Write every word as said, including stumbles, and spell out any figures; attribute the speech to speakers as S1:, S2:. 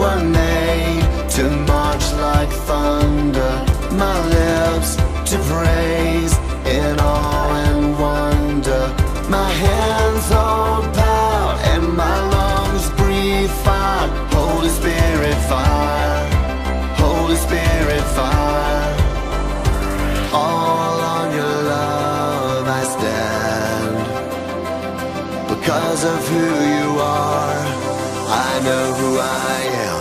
S1: were made to march like thunder, my lips to praise in awe and wonder. My hands hold power and my lungs breathe fire. Holy Spirit fire, Holy Spirit fire. All on your love I stand. Because of who you are, I know who I am.